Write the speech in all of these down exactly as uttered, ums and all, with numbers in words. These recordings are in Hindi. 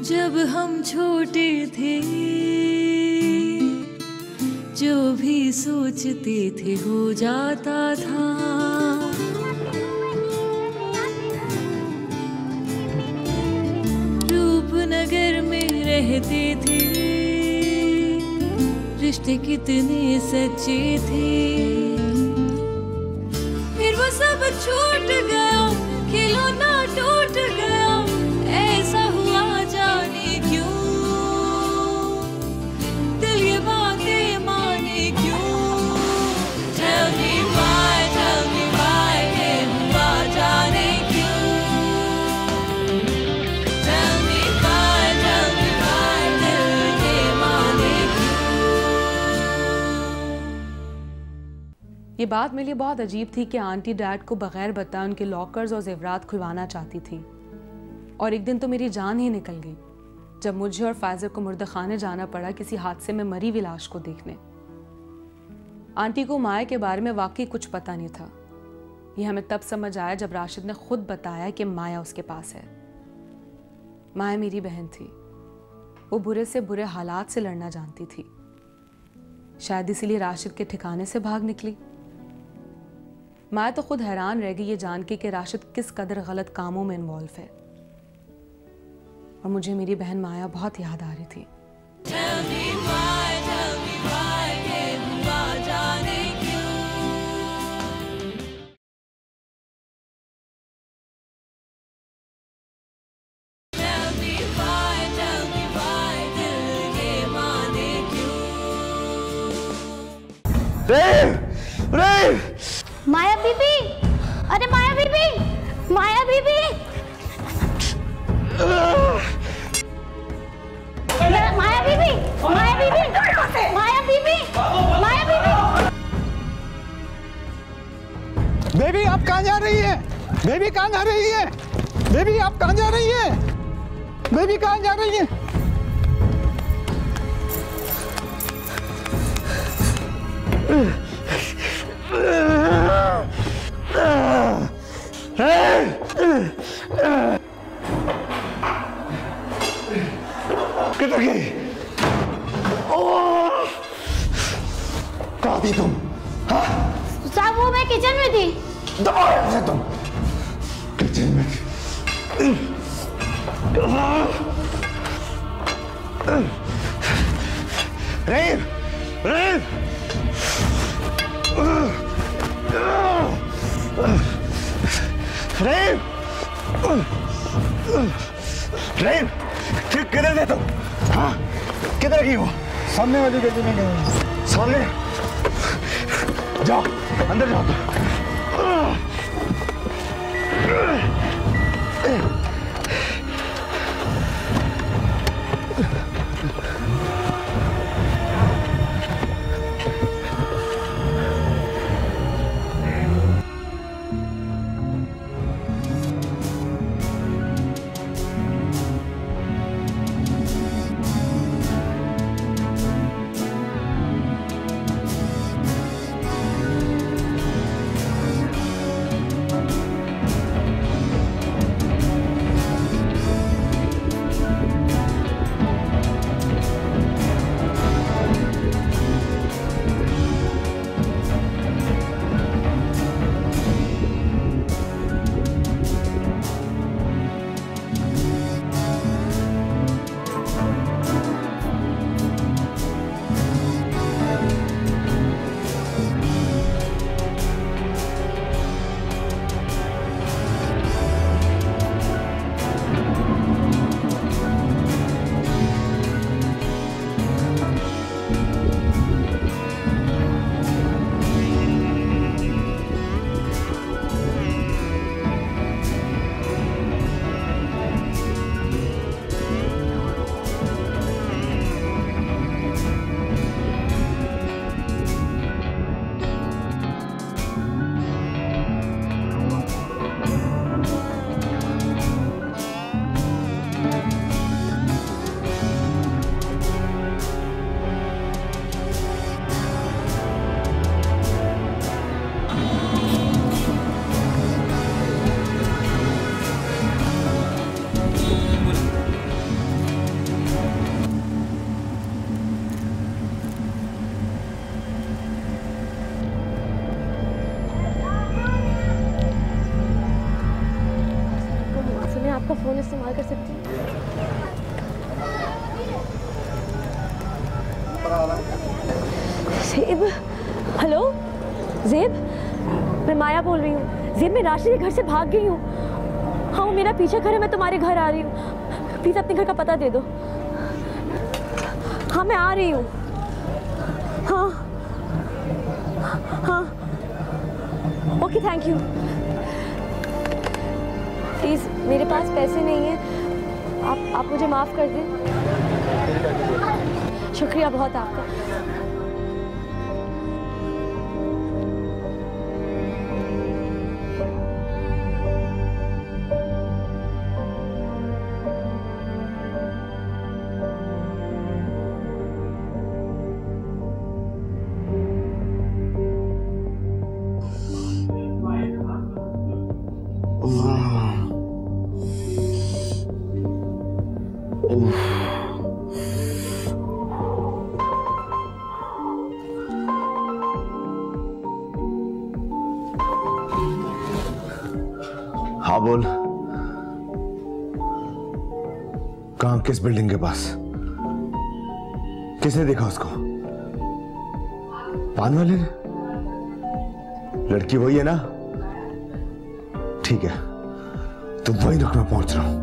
जब हम छोटे थे जो भी सोचते थे हो जाता था। रूपनगर में रहते थे, रिश्ते कितने सच्चे थे। फिर वो सब छूट गया, खिलौना टूट गया, ऐसा हुआ जाने क्यों। दिल ये बातें माने क्यों। Tell me why, tell me why, ये हुआ जाने क्यों। Tell me why, tell me why, दिल ये माने क्यों। ये बात मेरे लिए बहुत अजीब थी कि आंटी डैड को बगैर बताए उनके लॉकर्स और जेवरात खुलवाना चाहती थी। और एक दिन तो मेरी जान ही निकल गई जब मुझे और फाइजर को मुर्दखाने जाना पड़ा किसी हादसे में मरी हुई लाश को देखने। आंटी को माया के बारे में वाकई कुछ पता नहीं था। ये हमें तब समझ आया जब राशिद ने खुद बताया कि माया उसके पास है। माया मेरी बहन थी, वो बुरे से बुरे हालात से लड़ना जानती थी। शायद इसीलिए राशिद के ठिकाने से भाग निकली। माया तो खुद हैरान रह गई ये जान के कि राशिद किस कदर गलत कामों में इन्वॉल्व है। और मुझे मेरी बहन माया बहुत याद आ रही थी। Tell me why, tell me why, ये हुआ जाने क्यों। Tell me why, tell me why, दिल ये माने क्यों। रेव, रेव। माया बीबी, अरे माया बीबी, माया बीबी, माया बीबी, माया बीबी, माया बीबी, माया बीबी। बेबी आप कहाँ जा रही है? बेबी कहाँ जा रही है? बेबी आप कहाँ जा रही है? बेबी कहाँ जा रही है? किधर गई? कहाँ थी तुम? हाँ? साहब वो मैं किचन में थी। दबाया से तुम किचन में। रेव, रेव, रेव, रेव, किधर थे तुम? हाँ? किधर गई वो? सामने वाली गली में गई। सामने? जाओ, अंदर जाओ। आपका फोन इस्तेमाल कर सकती हूँ? ज़ेब, हेलो ज़ेब, मैं माया बोल रही हूँ। ज़ेब, मैं राशि के घर से भाग गई हूँ। हाँ, वो मेरा पीछा कर है, मैं तुम्हारे घर आ रही हूँ। प्लीज़ अपने घर का पता दे दो। हाँ, मैं आ रही हूँ। हाँ हाँ, ओके, थैंक यू। प्लीज़, मेरे पास पैसे नहीं हैं, आप आप मुझे माफ़ कर दें। शुक्रिया बहुत आपका। हाँ बोल, कहाँ, किस बिल्डिंग के पास? किसने देखा उसको? पान वाले ने? लड़की वही है ना? ठीक है, तो वही रुक, मैं पहुंच रहा हूं।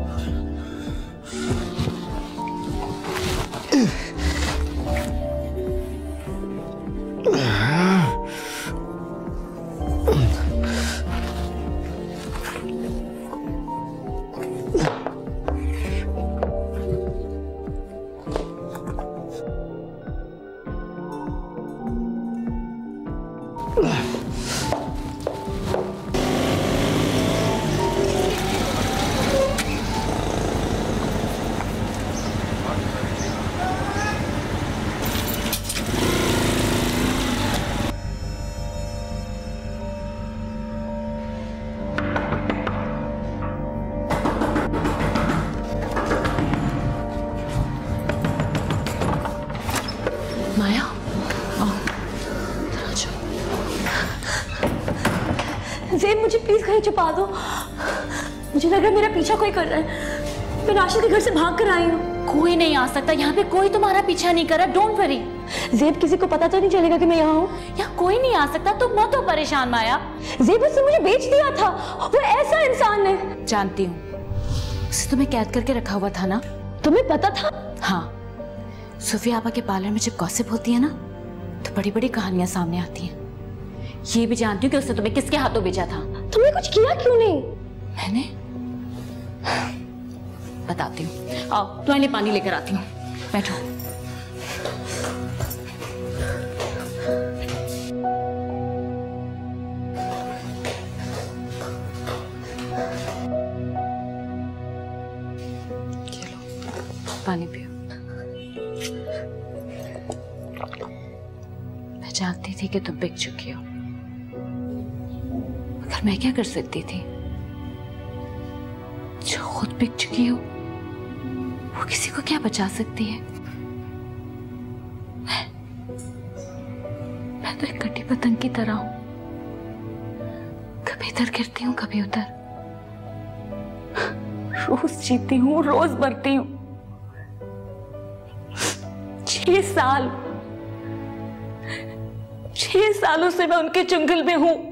माया, ज़ेब, मुझे प्लीज कहीं छुपा दो। मुझे लग रहा है मेरा पीछा कोई कर रहा है। मैं राशिद के घर से भाग कर आई हूँ। कोई नहीं आ सकता यहाँ पे, कोई तुम्हारा पीछा नहीं कर रहा। Don't worry. ज़ेब, किसी को पता तो नहीं चलेगा कि मैं यहाँ हूँ? यहाँ कोई नहीं आ सकता, तुम मत हो परेशान माया। ज़ेब, उसने मुझे बेच दिया था। वो ऐसा इंसान है। जानती हूँ, उसे तुम्हें कैद करके रखा हुआ था ना? तुम्हें पता था? हाँ, सूफिया आपा के पार्लर में जब गॉसिप होती है ना, तो बड़ी बड़ी कहानियां सामने आती हैं। ये भी जानती हूँ कि उसने तुम्हें किसके हाथों बेचा था। तुमने कुछ किया क्यों नहीं? मैंने बताती हूँ, आओ तुम्हारे लिए पानी लेकर आती हूँ, बैठो। पानी पियो। मैं जानती थी कि तुम बिक चुकी हो, मगर मैं क्या कर सकती थी? जो खुद बिक चुकी हो वो किसी को क्या बचा सकती है? मैं, मैं तो एक कटी पतंग की तरह हूं, कभी इधर गिरती हूँ कभी उधर, रोज जीती हूँ रोज मरती हूँ। छह साल छह सालों से मैं उनके चुंगल में हूं,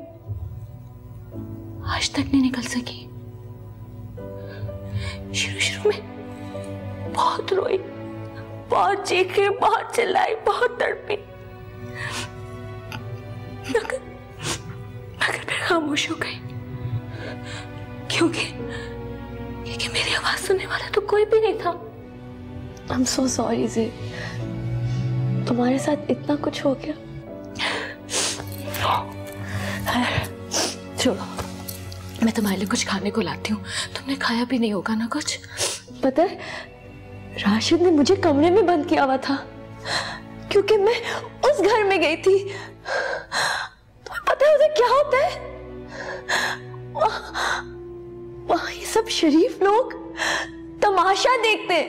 आज तक नहीं निकल सकी। शुरू शुरू में बहुत रोई, बहुत चीखे, बहुत चिल्लाई, बहुत तड़पी, मगर मगर फिर खामोश हो गई, क्योंकि क्योंकि मेरी आवाज सुनने वाला तो कोई भी नहीं था। I'm so sorry ज़ेब, तुम्हारे साथ इतना कुछ हो गया। छोड़ो, मैं तुम्हारे लिए कुछ खाने को लाती हूँ, तुमने खाया भी नहीं होगा ना कुछ। पता है, राशिद ने मुझे कमरे में बंद किया हुआ था क्योंकि मैं उस घर में गई थी। तुम्हें पता है उधर क्या होता है? वहां ये सब शरीफ लोग तमाशा देखते,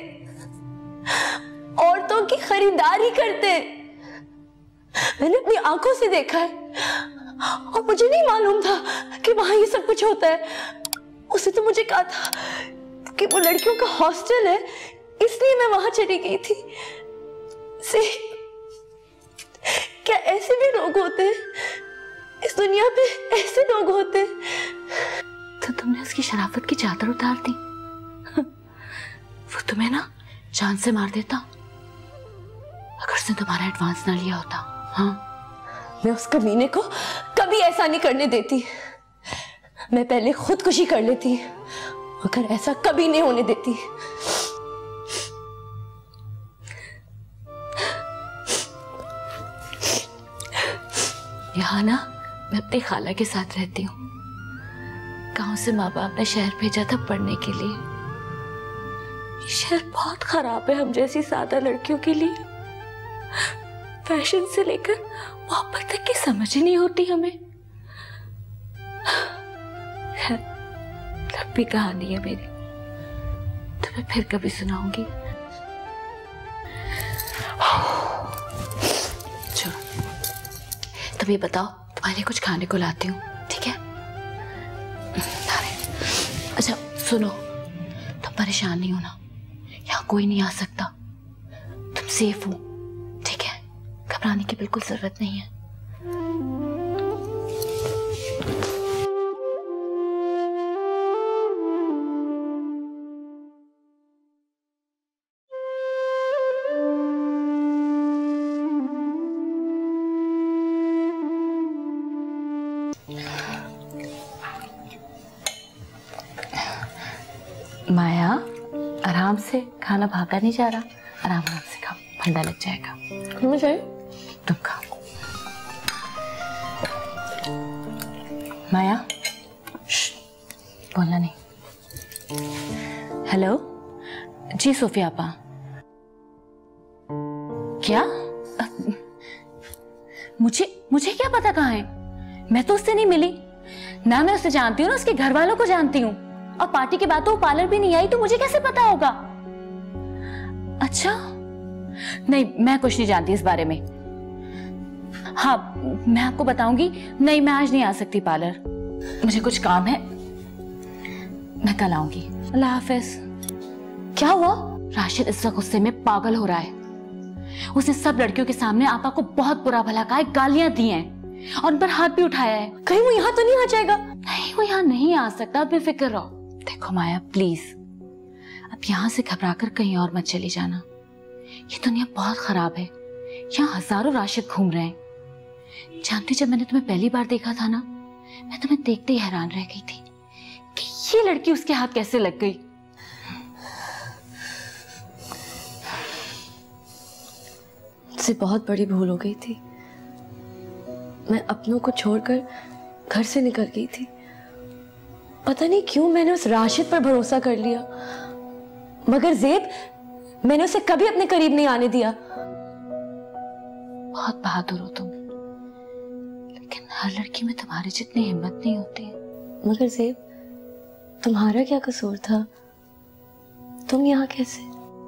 औरतों की खरीदारी करते। मैंने अपनी आंखों से देखा है और मुझे नहीं मालूम था कि वहां ये सब कुछ होता है। उसे तो मुझे कहा था कि वो लड़कियों का हॉस्टल है, इसलिए मैं वहां चली गई थी। से क्या ऐसे भी लोग होते हैं इस दुनिया पे? ऐसे लोग होते हैं? तो तुमने उसकी शराफत की चादर उतार दी। वो तुम्हें ना जान से मार देता अगर उसने तुम्हारा एडवांस ना लिया होता। हाँ, मैं उस कमीने को कभी ऐसा नहीं करने देती। मैं पहले खुदकुशी कर लेती मगर ऐसा कभी नहीं होने देती। यहाँ ना मैं अपनी खाला के साथ रहती हूँ। गांव से माँ बाप ने शहर भेजा था पढ़ने के लिए। ये शहर बहुत खराब है हम जैसी सादा लड़कियों के लिए। फैशन से लेकर मोहब्बत तक की समझ ही नहीं होती हमें। लंबी कहानी है मेरी, तो मैं फिर कभी सुनाऊंगी। चलो तुम ये बताओ, तुम्हारे लिए कुछ खाने को लाती हूँ, ठीक है? अच्छा सुनो, तुम परेशान नहीं होना, यहाँ कोई नहीं आ सकता, तुम सेफ हो, ठीक है? घबराने की बिल्कुल जरूरत नहीं है। माया, आराम से, खाना भागा नहीं जा रहा, आराम आराम से खाओ, ठंडा लग जाएगा। तुम्हें चाहिए? तुम खाओ। माया, बोलना नहीं। हेलो जी सोफिया आपा। क्या? मुझे मुझे क्या पता कहाँ है? मैं तो उससे नहीं मिली ना, मैं उससे जानती हूँ ना उसके घर वालों को जानती हूँ, और पार्टी के बाद तो वो पार्लर भी नहीं आई, तो मुझे कैसे पता होगा? अच्छा नहीं, मैं कुछ नहीं जानती इस बारे में। हाँ मैं आपको बताऊंगी। नहीं मैं आज नहीं आ सकती पार्लर, मुझे कुछ काम है, मैं कल आऊंगी। अल्लाह हाफिज। क्या हुआ? राशिद इस वक्त गुस्से में पागल हो रहा है। उसने सब लड़कियों के सामने आपा को बहुत बुरा भला कहा है, गालियां दी हैं और उन पर हाथ भी उठाया है। कहीं वो यहाँ तो नहीं आ जाएगा? नहीं वो यहाँ नहीं आ सकता, बेफिक्र रहो। देखो माया प्लीज, अब यहाँ से घबराकर कहीं और मत चली जाना। ये दुनिया बहुत खराब है, यहाँ हजारों राशिद घूम रहे हैं। जानती जब मैंने तुम्हें पहली बार देखा था ना, मैं तुम्हें देखते ही हैरान रह गई थी कि ये लड़की उसके हाथ कैसे लग गई। मुझसे बहुत बड़ी भूल हो गई थी। मैं अपनों को छोड़कर घर से निकल गई थी। पता नहीं क्यों मैंने उस राशिद पर भरोसा कर लिया, मगर ज़ेब मैंने उसे कभी अपने करीब नहीं आने दिया। बहुत बहादुर हो तुम, लेकिन हर लड़की में तुम्हारी जितनी हिम्मत नहीं होती है। मगर ज़ेब तुम्हारा क्या कसूर था? तुम यहाँ कैसे?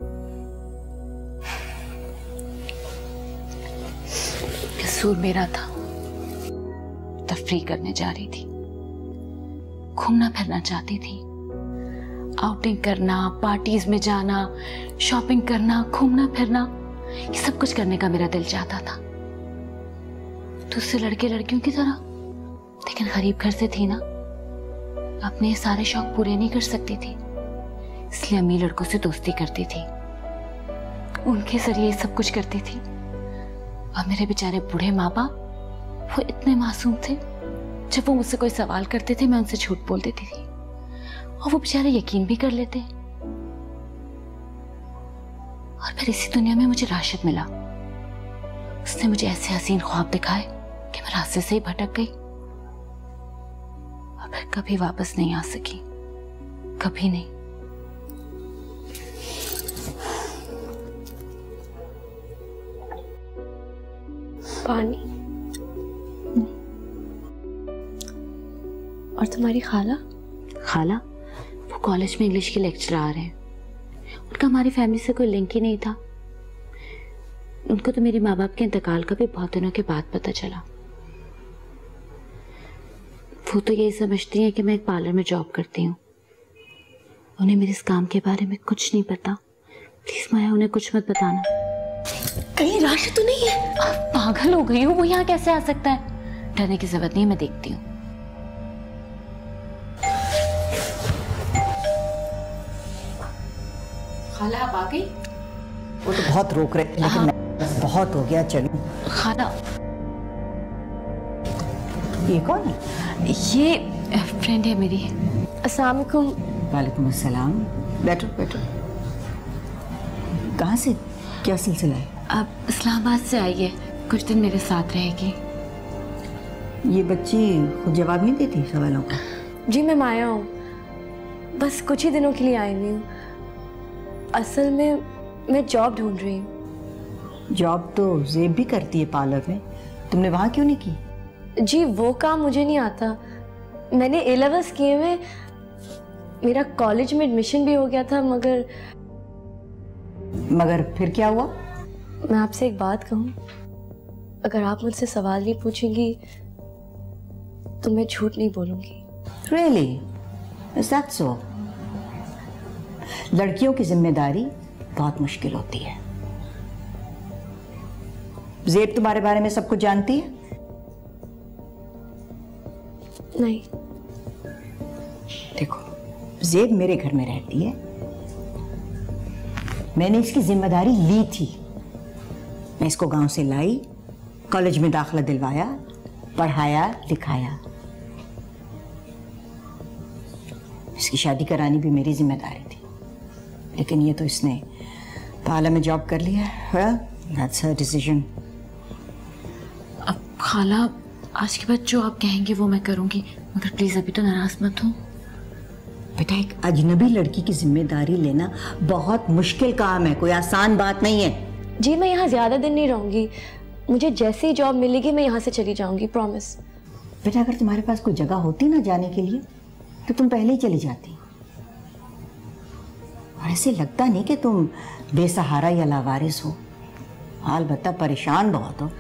कसूर मेरा था। तफरी करने जा रही थी, घूमना फिरना चाहती थी, आउटिंग करना, पार्टीज में जाना, शॉपिंग करना, घूमना फिरना, ये सब कुछ करने का मेरा दिल चाहता था। दूसरे लड़के लड़कियों की तरह, लेकिन गरीब घर से थी ना, अपने ये सारे शौक पूरे नहीं कर सकती थी, इसलिए अमीर लड़कों से दोस्ती करती थी, उनके जरिए सब कुछ करती थी। और मेरे बेचारे बूढ़े माँ बाप, वो इतने मासूम थे, जब वो मुझसे कोई सवाल करते थे मैं उनसे झूठ बोल देती थी और वो बेचारे यकीन भी कर लेते। और फिर इसी दुनिया में मुझे राशिद मिला। उसने मुझे ऐसे हसीन ख्वाब दिखाए कि मैं रास्ते से ही भटक गई और फिर कभी वापस नहीं आ सकी, कभी नहीं। पानी। और तुम्हारी खाला? खाला वो कॉलेज में इंग्लिश के लेक्चरर हैं। उनका हमारी फैमिली से कोई लिंक ही नहीं था। उनको तो मेरे माँ बाप के इंतकाल का भी बहुत दिनों के बाद पता चला। वो तो यही समझती हैं कि मैं एक पार्लर में जॉब करती हूँ उन्हें मेरे इस काम के बारे में कुछ नहीं पता। प्लीज माया, उन्हें कुछ मत बताना। कहीं राशिद तो नहीं है? आप पागल हो गई हो? वो यहाँ कैसे आ सकता है? डरने की जरूरत नहीं है, मैं देखती हूँ। खाला आप आ गई? वो तो बहुत रोक रहे थे लेकिन हाँ। मैं बहुत हो गया। चलो खाला, ये कौन है? ये फ्रेंड है मेरी। अस्सलाम वालेकुम। वालेकुम अस्सलाम। बैठो बैठो। कहाँ से, क्या सिलसिला है? अब इस्लामाबाद से आई है, कुछ दिन मेरे साथ रहेगी। ये बच्ची खुद जवाब नहीं देती सवालों का? जी मैं माया हूँ, बस कुछ ही दिनों के लिए आई हुई हूँ। असल में मैं जॉब ढूंढ रही हूँ। जॉब तो ज़ेब भी करती है पार्लर में, तुमने वहाँ क्यों नहीं की? जी वो काम मुझे नहीं आता। मैंने ए लेवल्स किए हुए, मेरा कॉलेज में एडमिशन भी हो गया था, मगर मगर फिर क्या हुआ? मैं आपसे एक बात कहूँ, अगर आप मुझसे सवाल नहीं पूछेंगी तो मैं झूठ नहीं बोलूंगी। Really? Is that so? लड़कियों की जिम्मेदारी बहुत मुश्किल होती है। ज़ेब तुम्हारे बारे में सब कुछ जानती है? नहीं। देखो, ज़ेब मेरे घर में रहती है, मैंने इसकी जिम्मेदारी ली थी। मैं इसको गांव से लाई, कॉलेज में दाखिला दिलवाया, पढ़ाया लिखाया। इसकी शादी करानी भी मेरी जिम्मेदारी थी, लेकिन ये तो इसने पार्लर में जॉब कर लिया है। That's her decision. अब खाला, आज के बाद जो आप कहेंगे वो मैं करूंगी, मगर प्लीज अभी तो नाराज मत हो। बेटा, एक अजनबी लड़की की जिम्मेदारी लेना बहुत मुश्किल काम है, कोई आसान बात नहीं है। जी मैं यहाँ ज्यादा दिन नहीं रहूंगी, मुझे जैसे ही जॉब मिलेगी मैं यहाँ से चली जाऊंगी, प्रॉमिस। बेटा, अगर तुम्हारे पास कोई जगह होती ना जाने के लिए तो तुम पहले ही चली जाती। और ऐसे लगता नहीं कि तुम बेसहारा या लावारिस हो, हाल बता परेशान बहुत हो।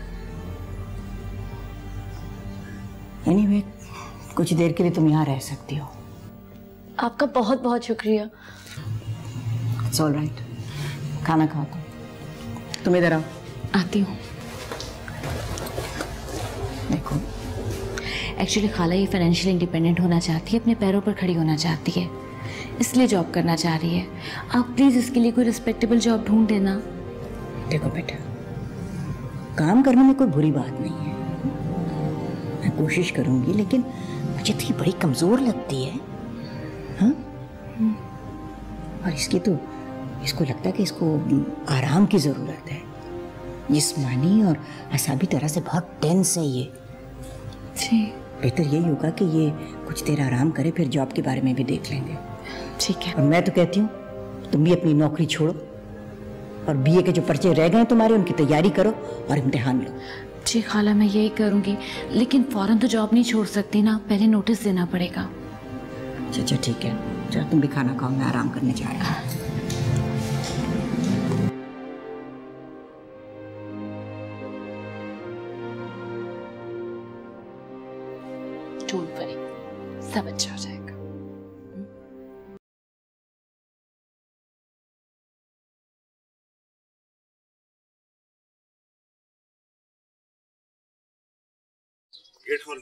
एनीवे, कुछ देर के लिए तुम यहाँ रह सकती हो। आपका बहुत बहुत शुक्रिया। It's all right. खाना खाओ तुम। तुम इधर आओ। आती हूँ। देखो, एक्चुअली खाला ये फाइनेंशियल इंडिपेंडेंट होना चाहती है, अपने पैरों पर खड़ी होना चाहती है, इसलिए जॉब करना चाह रही है। आप प्लीज इसके लिए कोई रिस्पेक्टेबल जॉब ढूंढ देना। देखो बेटा, काम करने में कोई बुरी बात नहीं है, मैं कोशिश करूंगी, लेकिन मुझे तो ये बड़ी कमजोर लगती है। हाँ? और इसकी तो इसको लगता है कि इसको आराम की जरूरत है। जिस्मानी और असाबी तरह से बहुत टेंस है ये। जी बेहतर यही होगा कि ये कुछ देर आराम करे, फिर जॉब के बारे में भी देख लेंगे। ठीक है। और मैं तो कहती हूँ तुम भी अपनी नौकरी छोड़ो और बीए के जो पर्चे रह गए तुम्हारे उनकी तैयारी करो और इम्तिहान लो। जी खाला, मैं यही करूँगी, लेकिन फौरन तो जॉब नहीं छोड़ सकती ना, पहले नोटिस देना पड़ेगा। अच्छा अच्छा ठीक है, चलो तुम भी खाना खाओ, मैं आराम करने जा रहा हूँ। डोंट वरी, सब अच्छा हो जाएगा। गेट खोल।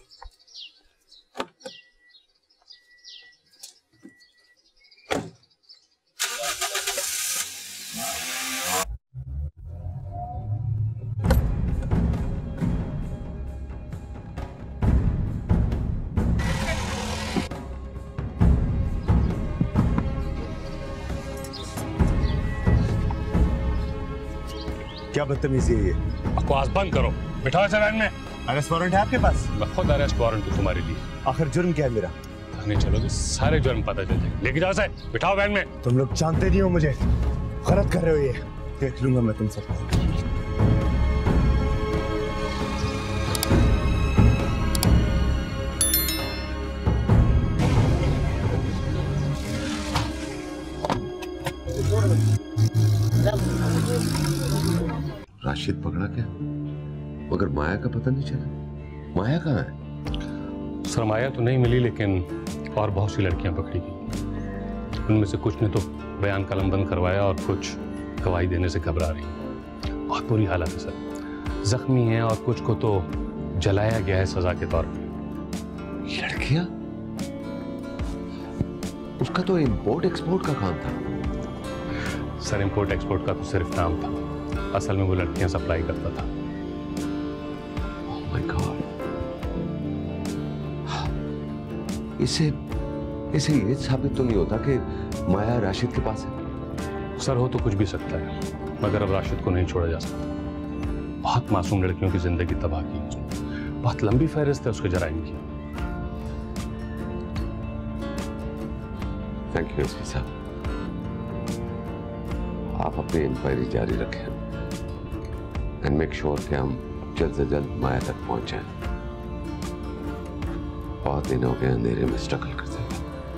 क्या बदतमीजी है ये? बकवास बंद करो, बिठाओ इसे वैन में। अरेस्ट वारंट है आपके पास? मैं खुद अरेस्ट वारंट हूँ तुम्हारे लिए। आखिर जुर्म क्या है मेरा? थाने चलोगे सारे जुर्म पता चल जाएंगे। लेके जाओ इसे, बिठाओ वैन में। तुम लोग जानते नहीं हो मुझे, गलत कर रहे हो ये। देख लूंगा मैं तुम सबको। राशिद पकड़ा क्या? मगर माया का पता नहीं चला। माया कहाँ है? सरमाया तो नहीं मिली, लेकिन और बहुत सी लड़कियां पकड़ी गई। उनमें से कुछ ने तो बयान कलमबंद करवाया और कुछ गवाही देने से घबरा रही। बहुत बुरी हालत है सर, जख्मी हैं और कुछ को तो जलाया गया है सजा के तौर पर। लड़कियां? उसका तो इंपोर्ट एक्सपोर्ट का काम था। सर इंपोर्ट एक्सपोर्ट का तो सिर्फ नाम था, असल में वो लड़कियां सप्लाई करता था। Oh my God. इसे इसे ये साबित तो नहीं होता कि माया राशिद के पास है? सर हो तो कुछ भी सकता है, मगर अब राशिद को नहीं छोड़ा जा सकता। बहुत मासूम लड़कियों की जिंदगी तबाह की उसने, बहुत लंबी फहरिस्त है उसके जराइम की। थैंक यू एसपी साहब, आप अपनी इंक्वायरी जारी रखें एंड मेक श्योर कि हम जल्द से जल्द माया तक पहुंच जाएं। बहुत दिन हो गए अंधेरे में स्ट्रगल करते हुए।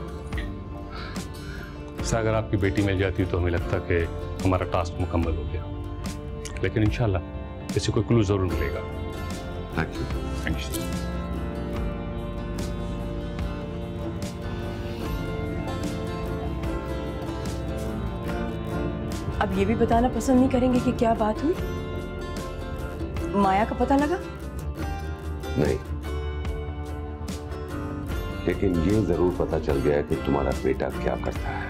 सर अगर आपकी बेटी मिल जाती तो हमें लगता कि हमारा टास्क मुकम्मल हो गया, लेकिन इंशाल्लाह इसे कोई क्लू जरूर मिलेगा। Thank you. Thank you. अब ये भी बताना पसंद नहीं करेंगे कि क्या बात हुई? माया का पता लगा? नहीं, लेकिन ये जरूर पता चल गया है कि तुम्हारा बेटा क्या करता है।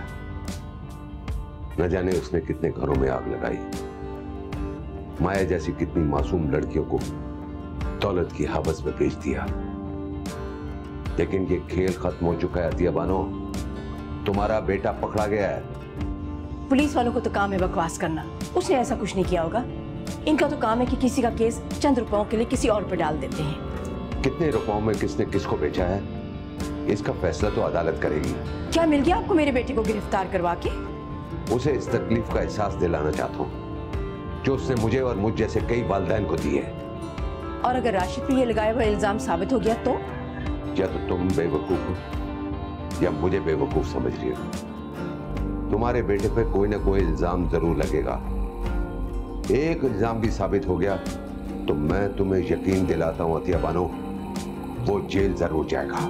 न जाने उसने कितने घरों में आग लगाई, माया जैसी कितनी मासूम लड़कियों को दौलत की हवस में बेच दिया। लेकिन ये खेल खत्म हो चुका है अतिया बानो, तुम्हारा बेटा पकड़ा गया है। पुलिस वालों को तो काम है बकवास करना, उसने ऐसा कुछ नहीं किया होगा। इनका तो काम है कि किसी का केस चंद रुपयों के लिए किसी और पर डाल देते हैं। कितने रुपयों में किसने किसको बेचा है, इसका फैसला तो अदालत करेगी। क्या मिल गया आपको मेरे बेटे को गिरफ्तार करवा के? उसे इस तकलीफ का एहसास दिलाना चाहता हूँ जो उसने मुझे और मुझ जैसे कई वालिदैन को दी है। और अगर राशिद पे ये लगाया हुआ इल्जाम साबित हो गया तो? या तो तुम बेवकूफ हो या मुझे बेवकूफ समझ रही हो। तुम्हारे बेटे पे कोई ना कोई इल्जाम जरूर लगेगा। एक इल्जाम भी साबित हो गया तो मैं तुम्हें यकीन दिलाता हूं अतिया बानो, वो जेल जरूर जाएगा।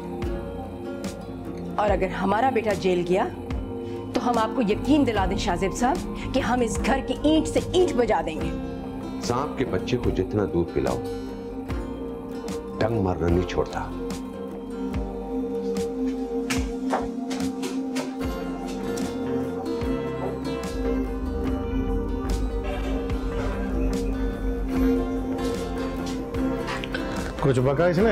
और अगर हमारा बेटा जेल गया तो हम आपको यकीन दिला दें शाहजेब साहब कि हम इस घर की ईंट से ईंट बजा देंगे। सांप के बच्चे को जितना दूध पिलाओ, डंग मारना नहीं छोड़ता। कुछ बका इसने?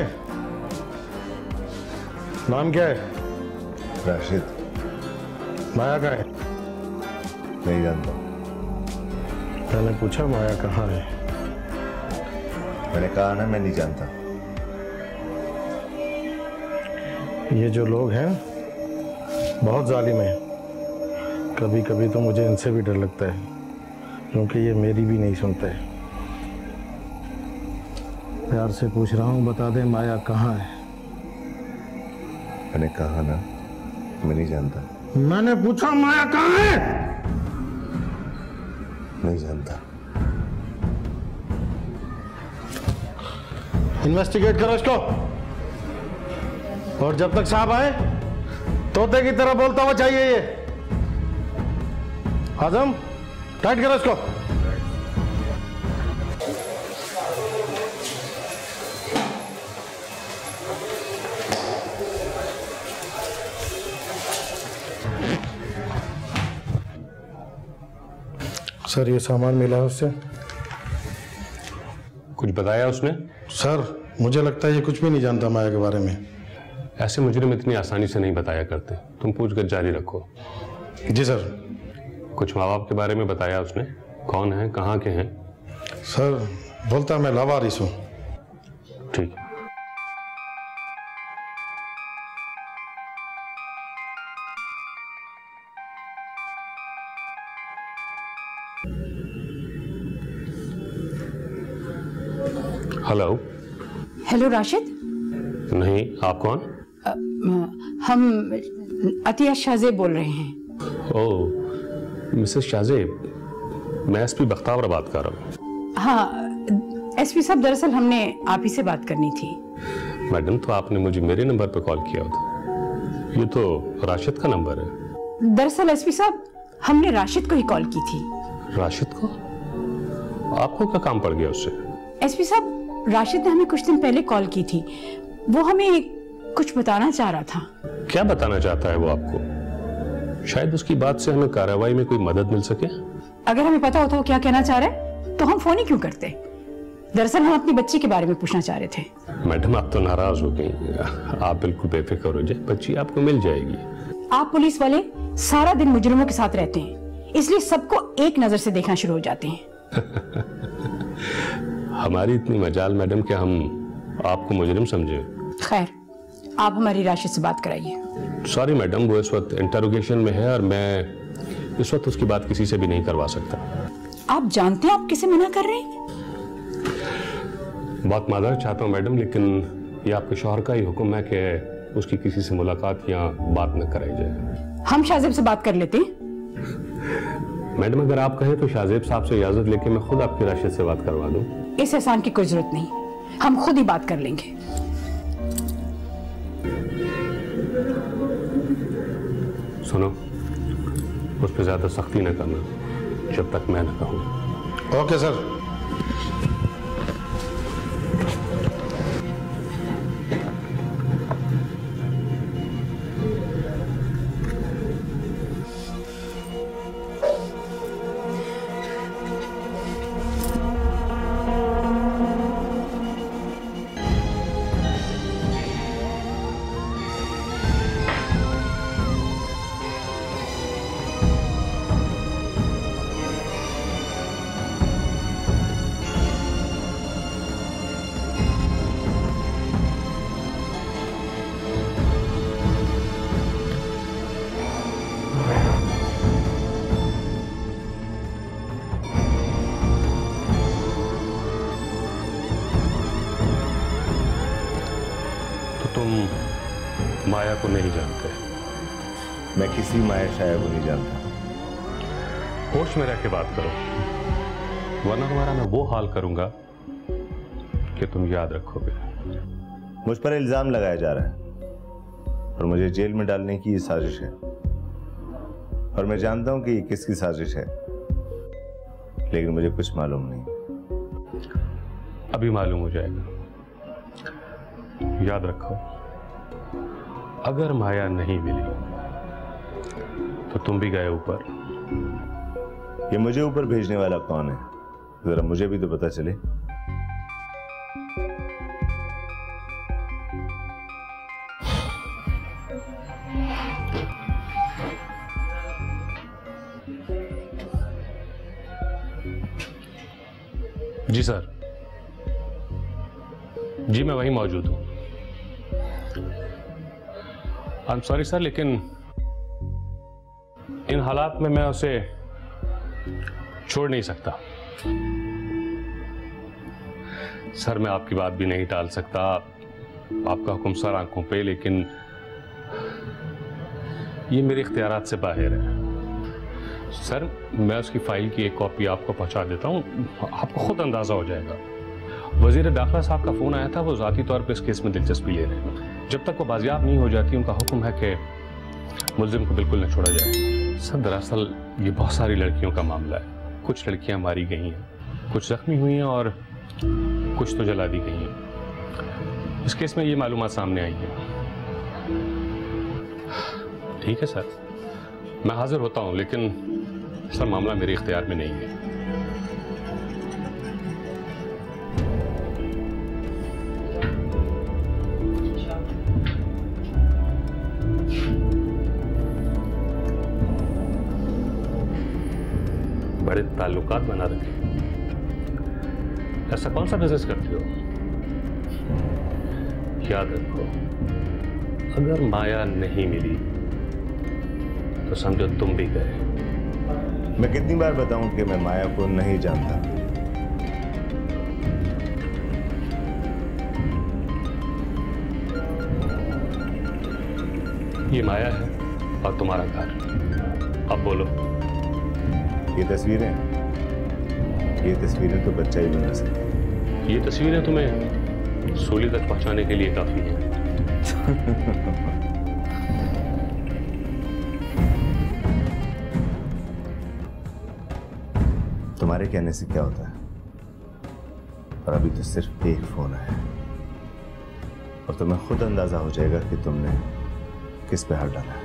नाम क्या है? राशिद। माया कहाँ है? नहीं जानता। मैंने पूछा माया कहाँ है? मैंने कहा ना मैं नहीं जानता। ये जो लोग हैं बहुत जालिम हैं। कभी कभी तो मुझे इनसे भी डर लगता है, क्योंकि ये मेरी भी नहीं सुनते। प्यार से पूछ रहा हूँ, बता दे माया कहाँ है? मैंने कहा ना मैं नहीं जानता। मैंने पूछा माया कहाँ है? नहीं जानता। इन्वेस्टिगेट करो इसको, और जब तक साहब आए तोते की तरह बोलता हुआ चाहिए ये। आजम टाइट करो इसको। सर ये सामान मिला है उससे। कुछ बताया उसने? सर मुझे लगता है ये कुछ भी नहीं जानता माया के बारे में। ऐसे मुजरिम इतनी आसानी से नहीं बताया करते, तुम पूछकर जारी रखो। जी सर। कुछ माँ बाप के बारे में बताया उसने? कौन है, कहाँ के हैं? सर बोलता मैं लावारिस हूँ। ठीक है। हेलो। हेलो राशिद। नहीं, आप कौन? आ, हम अतिया शाहजेब बोल रहे हैं। ओह मिसेस शाहजेब, मैं एसपी बख्तावर बात कर रहा हूँ। हाँ एसपी साहब, दरअसल हमने आप ही से बात करनी थी। मैडम तो आपने मुझे मेरे नंबर पर कॉल किया था, ये तो राशिद का नंबर है। दरअसल एसपी साहब, हमने राशिद को ही कॉल की थी। राशिद को? आपको क्या काम पड़ गया उससे? एसपी साहब, राशिद ने हमें कुछ दिन पहले कॉल की थी। वो हमें कुछ बताना चाह रहा था। क्या बताना चाहता है वो आपको? शायद उसकी बात से हमें कार्रवाई में कोई मदद मिल सके। अगर हमें पता होता वो क्या कहना चाह रहा है तो हम फोन ही क्यों करते? दरअसल हम अपनी बच्ची के बारे में पूछना चाह रहे थे। मैडम, आप तो नाराज हो गई। आप बिल्कुल बेफिक्र हो जाए, बच्ची आपको मिल जाएगी। आप पुलिस वाले सारा दिन मुजरिमों के साथ रहते हैं, इसलिए सबको एक नजर से देखना शुरू हो जाते हैं। हमारी इतनी मजाल मैडम कि हम आपको मुजरिम समझे। खैर, आप हमारी राशिद से बात कराइए। सॉरी मैडम, वो इस वक्त इंटरोगेशन में है और मैं इस वक्त उसकी बात किसी से भी नहीं करवा सकता। आप जानते हैं आप किसे मना कर रहे हैं? बहुत माजरत चाहता हूँ मैडम, लेकिन ये आपके शौहर का ही हुक्म है कि उसकी किसी से मुलाकात या बात न कराई जाए। हम शाहजेब से बात कर लेते हैं। मैडम, अगर आप कहें तो शाहजेब साहब से इजाजत लेके मैं खुद आपकी राशिद से बात करवा दूं। इस एहसान की कोई जरूरत नहीं, हम खुद ही बात कर लेंगे। सुनो, उस पर ज्यादा सख्ती न करना जब तक मैं न कहूं। Okay sir. माया को नहीं जानते? मैं किसी माया शाया को नहीं जानता। होश में रह के बात करो, वरना तुम्हारा मैं वो हाल करूंगा कि तुम याद रखोगे। मुझ पर इल्जाम लगाया जा रहा है और मुझे जेल में डालने की ये साजिश है, और मैं जानता हूं कि ये किसकी साजिश है, लेकिन मुझे कुछ मालूम नहीं। अभी मालूम हो जाएगा। याद रखो, अगर माया नहीं मिली तो तुम भी गए ऊपर। ये मुझे ऊपर भेजने वाला कौन है, जरा मुझे भी तो पता चले। जी सर, जी मैं वहीं मौजूद हूं। आई एम सॉरी सर, लेकिन इन हालात में मैं उसे छोड़ नहीं सकता। सर, मैं आपकी बात भी नहीं टाल सकता, आपका हुक्म सर आंखों पे, लेकिन ये मेरे इख्तियारात से बाहर है। सर, मैं उसकी फाइल की एक कॉपी आपको पहुंचा देता हूं, आपको खुद अंदाजा हो जाएगा। वजीर दाखिला साहब का फोन आया था, वो जाती तौर पे इस केस में दिलचस्पी ले रहे हैं। जब तक वो बाजियाब नहीं हो जाती, उनका हुक्म है कि मुल्जिम को बिल्कुल न छोड़ा जाए। सर, दरअसल ये बहुत सारी लड़कियों का मामला है। कुछ लड़कियां मारी गई हैं, कुछ जख्मी हुई हैं और कुछ तो जला दी गई हैं। इस केस में ये मालूमात सामने आई है। ठीक है सर, मैं हाजिर होता हूं, लेकिन सर मामला मेरे इख्तियार में नहीं है। बड़े ताल्लुकात बना रखे। ऐसा कौन सा बिजनेस करती हो? याद रखो, अगर माया नहीं मिली तो समझो तुम भी गए। मैं कितनी बार बताऊं कि मैं माया को नहीं जानता। ये माया है और तुम्हारा घर। अब बोलो। ये तस्वीरें ये तस्वीरें तो बच्चा ही बना सकता। ये तस्वीरें तुम्हें सूली तक पहुंचाने के लिए काफी हैं। तुम्हारे कहने से क्या होता है? और अभी तो सिर्फ एक फोन है और तुम्हें खुद अंदाजा हो जाएगा कि तुमने किस पे हाथ डाला है।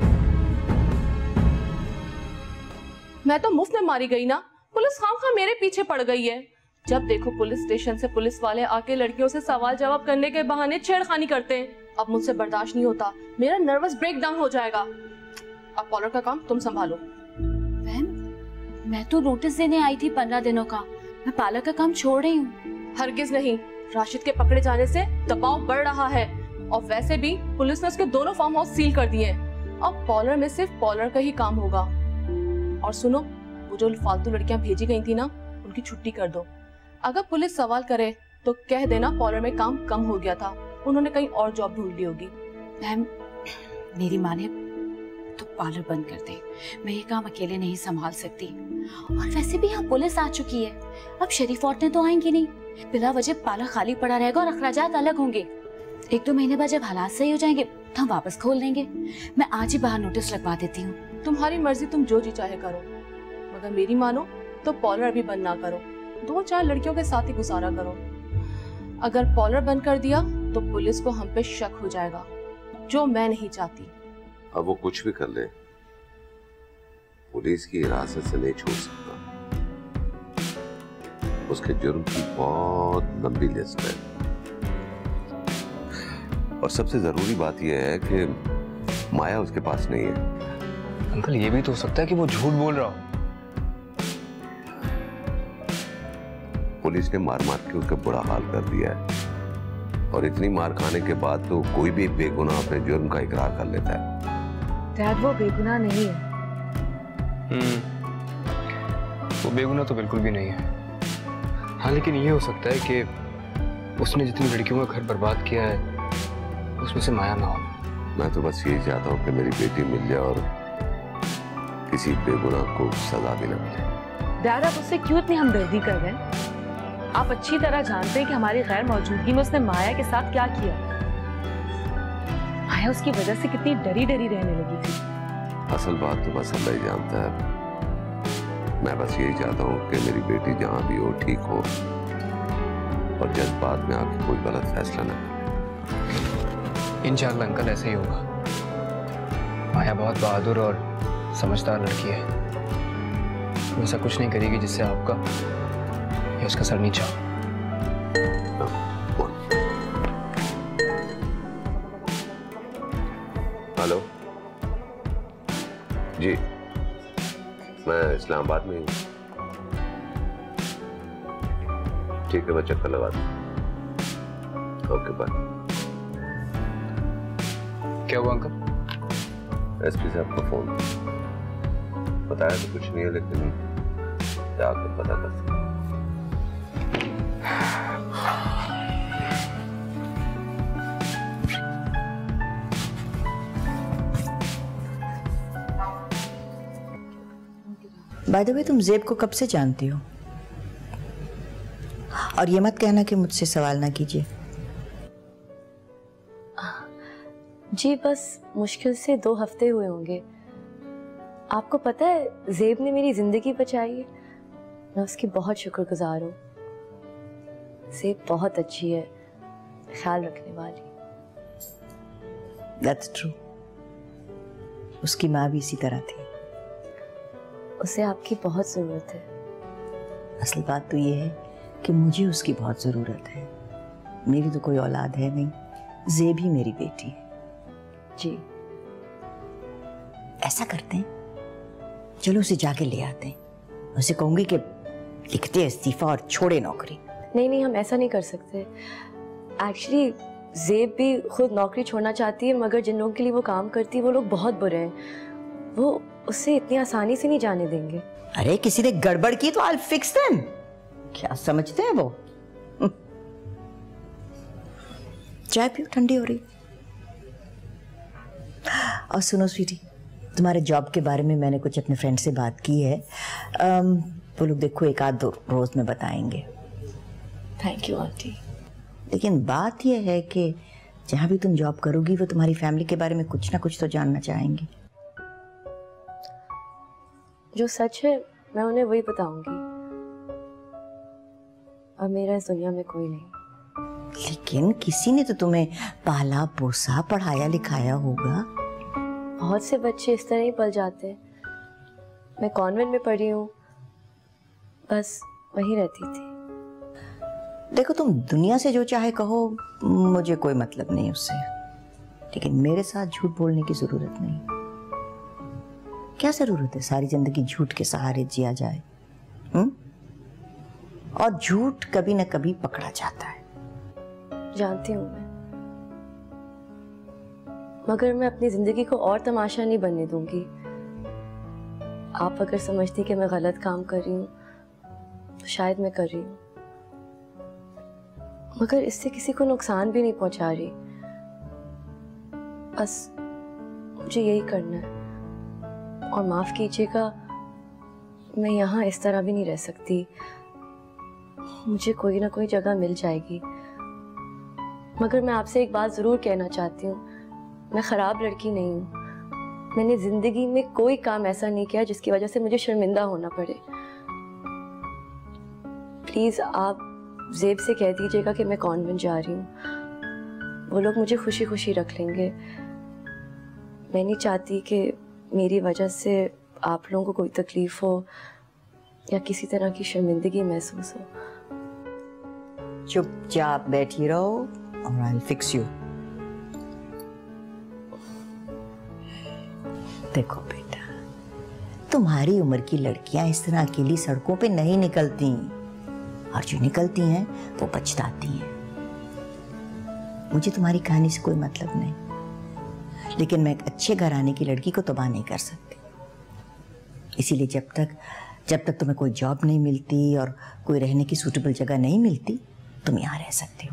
मैं तो मुफ्त में मारी गई ना, पुलिस खामखा मेरे पीछे पड़ गई है। जब देखो पुलिस स्टेशन से पुलिस वाले आके लड़कियों से सवाल जवाब करने के बहाने छेड़खानी करते हैं। अब मुझसे बर्दाश्त नहीं होता, मेरा नर्वस ब्रेकडाउन हो जाएगा। अब कॉलर का काम तुम संभालो। बहन, मैं तो नोटिस देने आई थी पंद्रह दिनों का, मैं पार्लर का काम छोड़ रही हूँ। हरगिज नहीं, राशिद के पकड़े जाने से दबाव बढ़ रहा है और वैसे भी पुलिस ने उसके दोनों फार्म हाउस सील कर दिए। अब पार्लर में सिर्फ पार्लर का ही काम होगा। और सुनो, वो जो फालतू लड़कियां भेजी गई थी ना, उनकी छुट्टी कर दो। अगर पुलिस सवाल करे तो कह देना पार्लर में काम कम हो गया था, उन्होंने कहीं और जॉब ढूंढ ली होगी। मैम, मेरी माँ ने तो पार्लर बंद कर दे, मैं ये काम अकेले नहीं संभाल सकती। और वैसे भी यहाँ पुलिस आ चुकी है, अब शरीफ औरतें तो आएंगी नहीं, बिला वजह पार्लर खाली पड़ा रहेगा और अखराजात अलग होंगे। एक दो महीने बाद जब हालात सही हो जाएंगे तो हम वापस खोल देंगे। मैं आज ही बाहर नोटिस लगवा देती हूँ। तुम्हारी मर्जी, तुम जो जी चाहे करो, मगर मेरी मानो तो पार्लर अभी बंद ना करो, दो चार लड़कियों के साथ ही गुजारा करो। अगर पार्लर बंद कर दिया तो पुलिस को हम पे शक हो जाएगा, जो मैं नहीं चाहती। अब वो कुछ भी कर ले, पुलिस की हिरासत से नहीं छोड़ सकता। उसके जुर्म की बहुत लंबी लिस्ट है और सबसे जरूरी बात यह है कि माया उसके पास नहीं है। अंकल, ये भी तो हो सकता है कि वो झूठ बोल रहा हो। पुलिस ने मार मार के उसका बुरा हाल कर दिया है और इतनी मार खाने के बाद तो कोई भी बेगुनाह अपने जुर्म का इकरार कर लेता है। डैड, वो बेगुनाह नहीं है। हम्म, वो बेगुनाह तो बिल्कुल भी नहीं है। हाँ, लेकिन ये हो सकता है कि उसने जितनी लड़कियों का घर बर्बाद किया है उसमें से माया ना हो। मैं तो बस यही चाहता हूँ कि मेरी बेटी मिल जाए और किसी बेगुनाह को सजा भी न मिले। डैड, आप उससे क्यों इतनी हमदर्दी कर रहे हैं? आप अच्छी तरह जानते हैं कि हमारी गैर मौजूदगी में उसने माया के साथ क्या किया। माया उसकी वजह से कितनी डरी डरी रहने लगी थी। असल बात तो बस अल्लाह ही जानता है। मैं बस यही चाहता हूँ कि मेरी बेटी जहाँ भी हो ठीक हो और जज्बात में आके कोई गलत फैसला न करे। इंशाअल्लाह अंकल, ऐसे ही होगा। माया बहुत बहादुर और समझदार लड़की है, वो ऐसा कुछ नहीं करेगी जिससे आपका या उसका सर नीचा हो। हेलो जी, मैं इस्लामाबाद में हूँ। ठीक है, मैं चक्कर लगा दूँ। Okay, bye. क्या हुआ अंकल? एसपी साहब का फोन बताया तो कुछ नहीं है, लेकिन जाकर पता कर सकते। बाय द वे, तुम ज़ेब को कब से जानती हो? और ये मत कहना कि मुझसे सवाल ना कीजिए। जी, बस मुश्किल से दो हफ्ते हुए होंगे। आपको पता है, ज़ेब ने मेरी जिंदगी बचाई है। मैं उसकी बहुत शुक्रगुजार हूँ। ज़ेब बहुत अच्छी है, ख्याल रखने वाली। That's true। उसकी माँ भी इसी तरह थी। उसे आपकी बहुत ज़रूरत है। असल बात तो ये है कि मुझे उसकी बहुत ज़रूरत है। मेरी तो कोई औलाद है नहीं, ज़ेब ही मेरी बेटी है। जी, ऐसा करते हैं, चलो उसे जाके ले आते हैं। उसे कहूंगी कि लिखते इस्तीफा और छोड़े नौकरी। नहीं नहीं, हम ऐसा नहीं कर सकते। एक्चुअली ज़ेब भी खुद नौकरी छोड़ना चाहती है, मगर जिन लोगों के लिए वो काम करती है वो लोग बहुत बुरे हैं। वो उससे इतनी आसानी से नहीं जाने देंगे। अरे किसी ने गड़बड़ की तो I'll fix them। क्या समझते हैं वो? चाय पियो, ठंडी हो रही। और सुनो स्वीटी, तुम्हारे जॉब के बारे में मैंने कुछ अपने फ्रेंड से बात की है। um, वो लोग देखो एक आध दो रोज में बताएंगे। Thank you aunty. लेकिन बात यह है कि जहाँ भी तुम जॉब करोगी वो तुम्हारी फैमिली के बारे में कुछ ना कुछ तो जानना चाहेंगे। जो सच है मैं उन्हें वही बताऊंगी। और मेरा इस दुनिया में कोई नहीं। लेकिन किसी ने तो तुम्हें पाला पोसा पढ़ाया लिखाया होगा। बहुत से बच्चे इस तरह ही पल जाते हैं। मैं कॉन्वेंट में पढ़ी हूँ, बस वहीं रहती थी। देखो, तुम दुनिया से जो चाहे कहो, मुझे कोई मतलब नहीं उससे, लेकिन मेरे साथ झूठ बोलने की जरूरत नहीं। क्या जरूरत है सारी जिंदगी झूठ के सहारे जिया जाए? हुँ? और झूठ कभी न कभी पकड़ा जाता है। जानती हूँ मैं, मगर मैं अपनी जिंदगी को और तमाशा नहीं बनने दूंगी। आप अगर समझती कि मैं गलत काम कर रही हूँ तो शायद मैं कर रही हूँ, मगर इससे किसी को नुकसान भी नहीं पहुंचा रही। बस मुझे यही करना है। और माफ कीजिएगा, मैं यहाँ इस तरह भी नहीं रह सकती। मुझे कोई ना कोई जगह मिल जाएगी। मगर मैं आपसे एक बात जरूर कहना चाहती हूँ, मैं खराब लड़की नहीं हूँ। मैंने जिंदगी में कोई काम ऐसा नहीं किया जिसकी वजह से मुझे शर्मिंदा होना पड़े। प्लीज आप ज़ेब से कह दीजिएगा कि मैं कॉन्वेंट जा रही हूँ। वो लोग मुझे खुशी खुशी रख लेंगे। मैं नहीं चाहती कि मेरी वजह से आप लोगों को कोई तकलीफ हो या किसी तरह की शर्मिंदगी महसूस हो। चुपचाप बैठी रहो और आई विल फिक्स यू। देखो बेटा, तुम्हारी उम्र की लड़कियां इस तरह अकेली सड़कों पे नहीं निकलती, और जो निकलती हैं वो पछताती हैं। मुझे तुम्हारी कहानी से कोई मतलब नहीं, लेकिन मैं एक अच्छे घराने की लड़की को तबाह नहीं कर सकती। इसीलिए जब तक जब तक तुम्हें कोई जॉब नहीं मिलती और कोई रहने की सूटेबल जगह नहीं मिलती, तुम यहाँ रह सकती हो।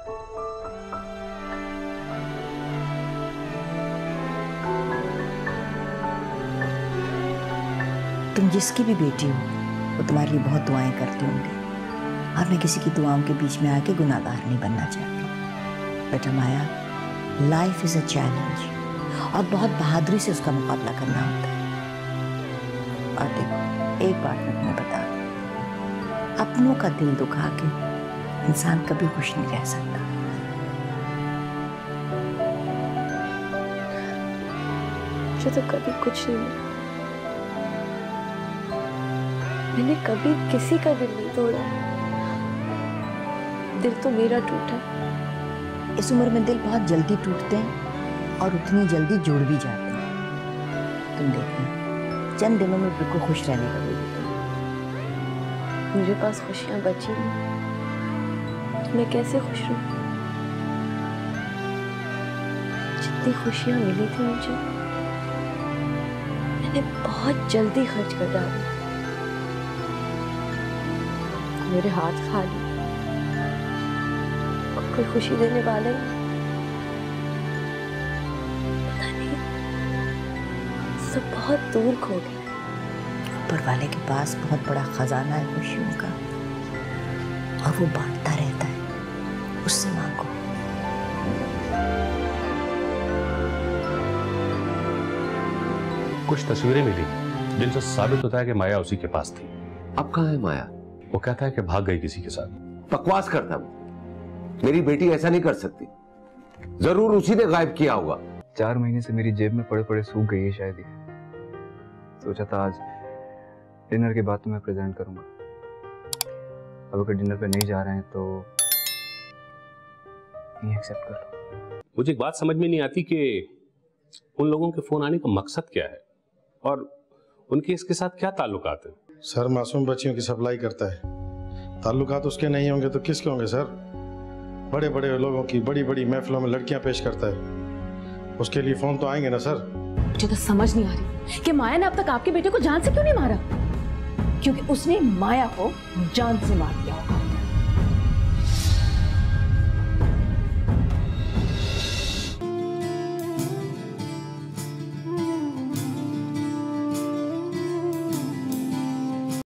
तुम जिसकी भी बेटी हो वो तुम्हारे लिए बहुत दुआएं करते होंगे, और मैं किसी की दुआओं के बीच में आके गुनाहगार नहीं बनना चाहती। बेटा Maya, life is a challenge, और बहुत बहादुरी से उसका मुकाबला करना होता है। और देखो, एक बात मैं तुम्हें बता दूं, अपनों का दिल दुखा के इंसान कभी खुश नहीं रह सकता। मुझे तो कभी कुछ नहीं मिला। मैंने कभी किसी का दिल नहीं तोड़ा। दिल तो मेरा टूटा। इस उम्र में दिल बहुत जल्दी टूटते हैं और उतनी जल्दी जुड़ भी जाते हैं। तुम देखना, चंद दिनों में बिल्कुल खुश रहने लगोगी। मेरे पास खुशियां बची नहीं, तो मैं कैसे खुश रहूं? जितनी खुशियां मिली थी मुझे, मैंने बहुत जल्दी खर्च कर डाली। मेरे हाथ खाली, कोई खुशी देने वाला ही पता नहीं, सब बहुत दूर खो गए। ऊपर वाले के पास बहुत बड़ा खजाना है खुशियों का, और वो बांटता रहता है, उससे मांगो। कुछ तस्वीरें मिली जिनसे साबित होता है कि माया उसी के पास थी। अब कहाँ है माया? वो कहता है कि भाग गई किसी के साथ। बकवास करता हूँ, मेरी बेटी ऐसा नहीं कर सकती। जरूर उसी ने गायब किया होगा। चार महीने से मेरी जेब में पड़े पड़े सूख गई है शायद ये। सोचा था आज डिनर के बाद तो मैं प्रेजेंट करूंगा। अब अगर डिनर पे नहीं जा रहे हैं तो नहीं एक्सेप्ट कर लो। मुझे एक बात समझ में नहीं आती कि उन लोगों के फोन आने का मकसद क्या है और उनके इसके साथ क्या ताल्लुकात है। सर, मासूम बच्चियों की सप्लाई करता है, ताल्लुकात उसके नहीं होंगे तो किसके होंगे सर? बड़े बड़े लोगों की बड़ी बड़ी महफिलों में लड़कियां पेश करता है, उसके लिए फोन तो आएंगे ना सर। मुझे तो समझ नहीं आ रही कि माया ने अब तक आपके बेटे को जान से क्यों नहीं मारा? क्योंकि उसने माया को जान से मार दिया होगा।